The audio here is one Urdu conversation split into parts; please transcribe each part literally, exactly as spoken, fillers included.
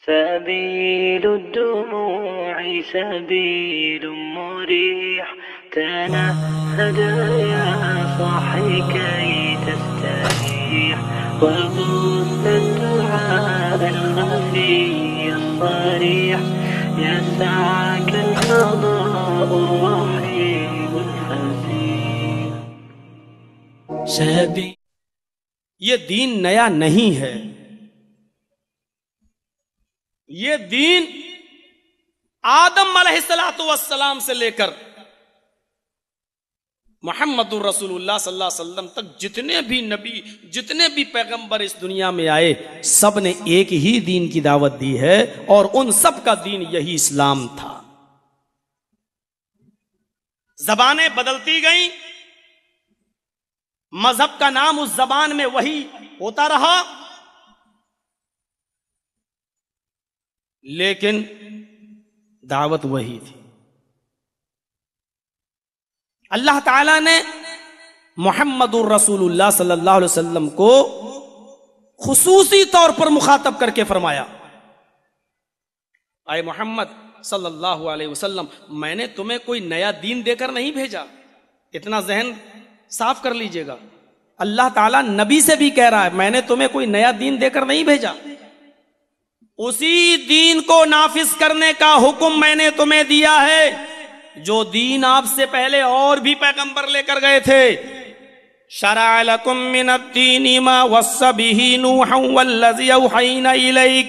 سبيل الدموع سبيل مريح تنهد يا صاحي كي تستريح وغصن الدعاء الخفي الصريح يسعك القضاء الرحيم الفسيح. سبيل یہ دین نیا نہیں ہے، یہ دین آدم علیہ الصلوۃ والسلام سے لے کر محمد الرسول اللہ صلی اللہ علیہ وسلم تک جتنے بھی نبی جتنے بھی پیغمبر اس دنیا میں آئے سب نے ایک ہی دین کی دعوت دی ہے، اور ان سب کا دین یہی اسلام تھا. زبانیں بدلتی گئیں، مذہب کا نام اس زبان میں وہی ہوتا رہا، لیکن دعوت وہی تھی. اللہ تعالیٰ نے محمد الرسول اللہ صلی اللہ علیہ وسلم کو خصوصی طور پر مخاطب کر کے فرمایا، اے محمد صلی اللہ علیہ وسلم، میں نے تمہیں کوئی نیا دین دے کر نہیں بھیجا. اتنا ذہن صاف کر لیجئے گا، اللہ تعالیٰ نبی سے بھی کہہ رہا ہے میں نے تمہیں کوئی نیا دین دے کر نہیں بھیجا، اسی دین کو نافذ کرنے کا حکم میں نے تمہیں دیا ہے جو دین آپ سے پہلے اور بھی پیغمبر لے کر گئے تھے. شرع لکم من الدین ما وصى به نوحا والذی اوحینا الیک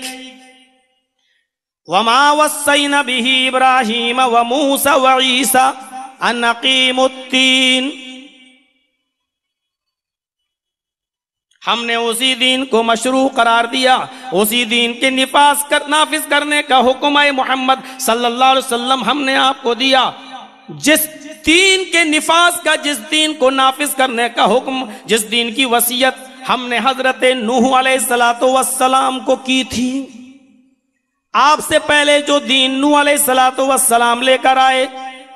وما وصینا به ابراہیم وموسى وعیسى ان اقیموا الدین. ہم نے اسی دین کو مشروع قرار دیا، اسی دین کے نفاذ کر نافذ کرنے کا حکم ہے محمد صلی اللہ علیہ وسلم ہم نے آپ کو دیا. جس دین کے نفاذ کا، جس دین کو نافذ کرنے کا حکم، جس دین کی وصیت ہم نے حضرت نوح علیہ الصلوۃ والسلام کو کی تھی، آپ سے پہلے جو دین نوح علیہ الصلوۃ والسلام لے کر آئے،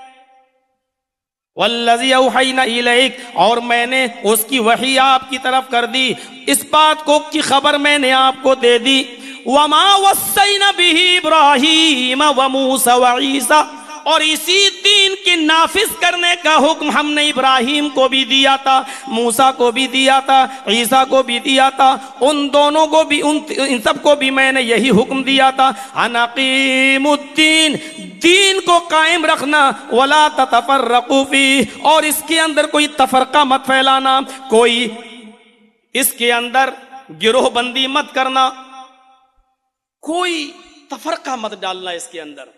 والذی اوحینا الیک، اور میں نے اس کی وحی آپ کی طرف کر دی، اس بات کو کی خبر میں نے آپ کو دے دی. وما وصینا به ابراہیم وموسى وعیسى، اور اسی دین کے نافذ کرنے کا حکم ہم نے ابراہیم کو بھی دیا تھا، موسیٰ کو بھی دیا تھا، عیسیٰ کو بھی دیا تھا. ان دونوں کو بھی ان, ان سب کو بھی میں نے یہی حکم دیا تھا، ان اقیموا الدین، دین کو قائم رکھنا، ولا تتفرقوا فیہ، اور اس کے اندر کوئی تفرقہ مت پھیلانا، کوئی اس کے اندر گروہ بندی مت کرنا، کوئی تفرقہ مت ڈالنا اس کے اندر.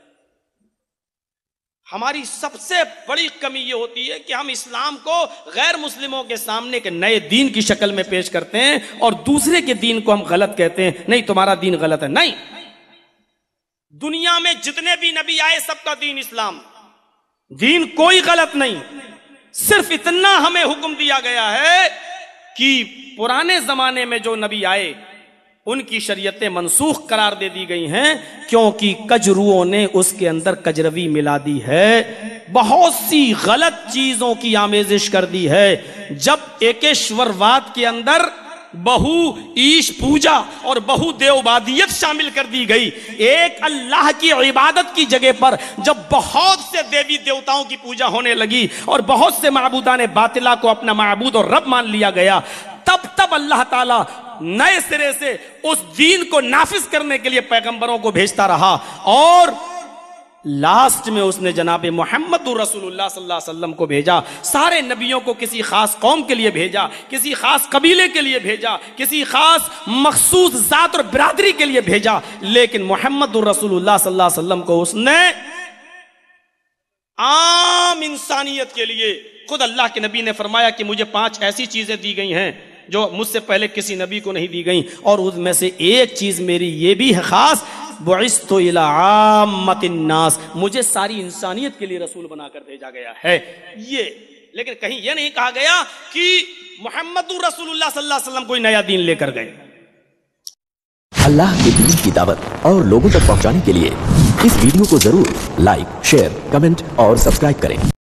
ہماری سب سے بڑی کمی یہ ہوتی ہے کہ ہم اسلام کو غیر مسلموں کے سامنے کے نئے دین کی شکل میں پیش کرتے ہیں اور دوسرے کے دین کو ہم غلط کہتے ہیں. نہیں، تمہارا دین غلط ہے. نہیں، دنیا میں جتنے بھی نبی آئے سب کا دین اسلام، دین کوئی غلط نہیں. صرف اتنا ہمیں حکم دیا گیا ہے کہ پرانے زمانے میں جو نبی آئے ان کی شریعتیں منسوخ قرار دے دی گئی ہیں، کیونکہ کجروؤں نے اس کے اندر کجروی ملا دی ہے، بہت سی غلط چیزوں کی آمیزش کر دی ہے. جب ایکیشور واد کے اندر بہو ایش پوجا اور بہو دیوبادیت شامل کر دی گئی، ایک اللہ کی عبادت کی جگہ پر جب بہت سے دیوی دیوتاؤں کی پوجا ہونے لگی اور بہت سے معبودان باطلہ کو اپنا معبود اور رب مان لیا گیا، تب تب اللہ تعالیٰ نئے سرے سے اس دین کو نافذ کرنے کے لیے پیغمبروں کو بھیجتا رہا، اور لاسٹ میں اس نے جناب محمد رسول اللہ صلی اللہ علیہ وسلم کو بھیجا. سارے نبیوں کو کسی خاص قوم کے لیے بھیجا، کسی خاص قبیلے کے لیے بھیجا، کسی خاص مخصوص ذات اور برادری کے لیے بھیجا، لیکن محمد رسول اللہ صلی اللہ علیہ وسلم کو اس نے عام انسانیت کے لیے، خود اللہ کے نبی نے فرمایا کہ مجھے پانچ ایسی چیزیں دی گئی ہیں جو مجھ سے پہلے کسی نبی کو نہیں دی گئیں، اور اس میں سے ایک چیز میری یہ بھی ہے خاص، بعثت الی عامۃ الناس، مجھے ساری انسانیت کے لیے رسول بنا کر بھیجا گیا ہے. یہ لیکن کہیں یہ نہیں کہا گیا کہ محمد رسول اللہ صلی اللہ علیہ وسلم کوئی نیا دین لے کر گئے. اللہ کے دین کی دعوت اور لوگوں تک پہنچانے کے لیے اس ویڈیو کو ضرور لائک، شیئر، کمنٹ اور سبسکرائب کریں.